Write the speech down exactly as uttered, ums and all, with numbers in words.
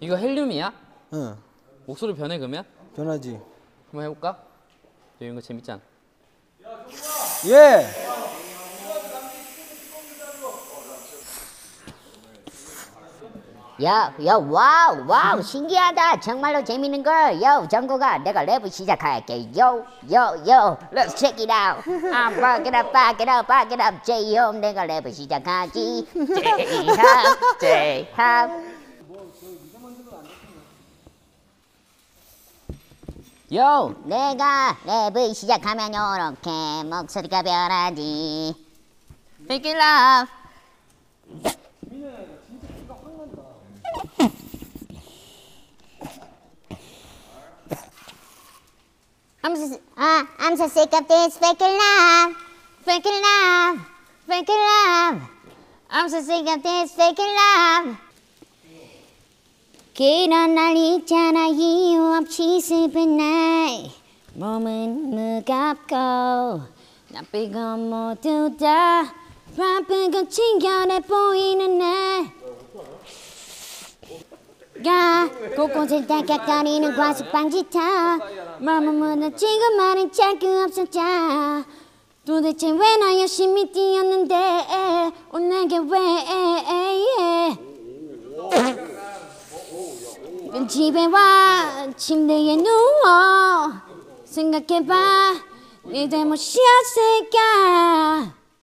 이거 헬륨이야? 응. 목소리 변해 그러면? 변하지. 한번 해볼까? 이런 거 재밌잖아. 예. 야, 야, 와우, 와우, 신기하다. 정말로 재밌는 걸. 요, 정국아, 내가 랩을 시작할게. 요, 요, 요, let's check it out. I'm back it up, back it up, back it up. J-Home, 내가 랩을 시작하지. J-Home, J-Home. 요, 내가 랩을 시작하면 요렇게 목소리가 변하지. Make it love. I'm so, uh, I'm so sick of this fake love, fake love, fake love. I'm so sick of this fake love. 그런 날 있잖아 이유 없이 슬픈 날 몸은 무겁고 나쁘고 모두 다 바쁘고 친결해 보이는 날 가 곳곳을 다가가리는 과속방지타 마음은 무너지고 말은 짤그 없었자 도대체 왜 나 열심히 뛰었는데 오늘 내게 왜 집에 와 침대에 누워 생각해봐 네 잘못이었을까